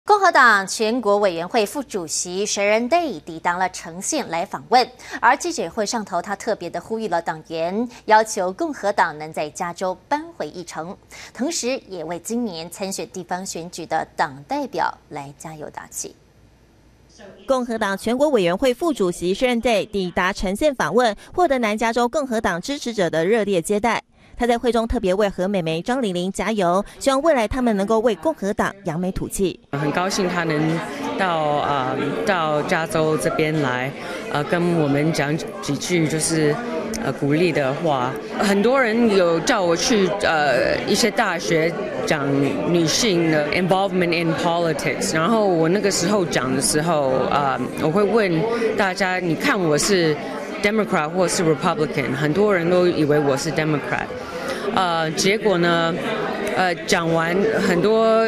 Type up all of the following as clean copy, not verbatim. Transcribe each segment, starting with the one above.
共和党全国委员会副主席 Sharon Day 抵达了橙县来访问，而记者会上头，他特别的呼吁了党员，要求共和党能在加州扳回一城，同时也为今年参选地方选举的党代表来加油打气。 共和党全国委员会副主席 Sharon Day 抵达橙县访问，获得南加州共和党支持者的热烈接待。他在会中特别为何美眉张玲玲加油，希望未来他们能够为共和党扬眉吐气。 很高兴他能到加州这边来，跟我们讲几句就是鼓励的话。很多人有叫我去一些大学讲女性的 involvement in politics， 然后我那个时候讲的时候，我会问大家，你看我是 Democrat 或是 Republican， 很多人都以为我是 Democrat。结果呢，讲完很多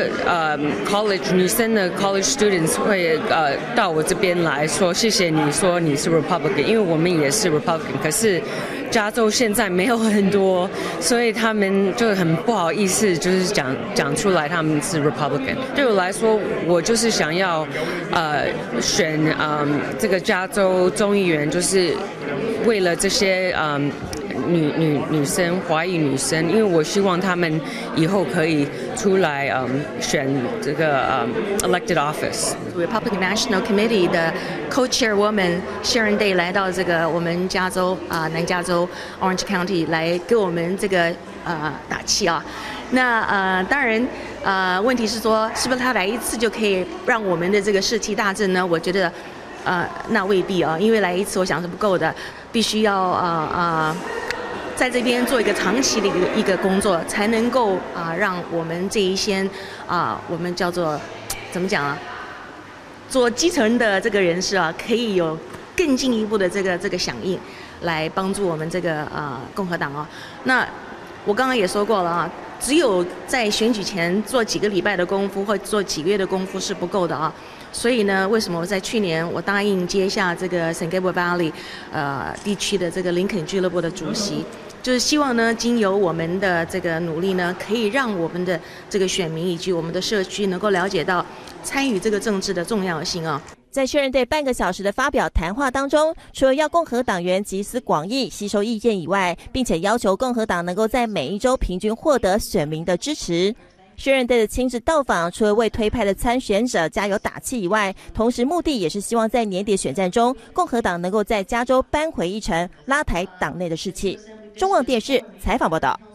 college 女生的 college students 会到我这边来说谢谢你说你是 Republican， 因为我们也是 Republican， 可是加州现在没有很多，所以他们就很不好意思，就是讲出来他们是 Republican。对我来说，我就是想要选这个加州众议员，就是为了这些女生，华裔女生，因为我希望她们以后可以出来选这个elected office。Republican National Committee 的 Co-Chairwoman Sharon Day 来到这个我们加州南加州 Orange County 来给我们这个打气啊。那当然问题是说，是不是他来一次就可以让我们的这个士气大振呢？我觉得那未必啊，因为来一次我想是不够的，必须要在这边做一个长期的一个工作，才能够让我们这一些我们叫做怎么讲啊，做基层的这个人士可以有更进一步的这个响应，来帮助我们这个共和党那我刚刚也说过了只有在选举前做几个礼拜的功夫或做几个月的功夫是不够的所以呢，为什么我在去年我答应接下这个 San Gabriel Valley 地区的这个林肯俱乐部的主席，就是希望呢，经由我们的这个努力呢，可以让我们的这个选民以及我们的社区能够了解到参与这个政治的重要性在Sharon Day半个小时的发表谈话当中，除了要共和党员集思广益、吸收意见以外，并且要求共和党能够在每一州平均获得选民的支持。Sharon Day的亲自到访，除了为推派的参选者加油打气以外，同时目的也是希望在年底选战中，共和党能够在加州扳回一城，拉抬党内的士气。中广电视采访报道。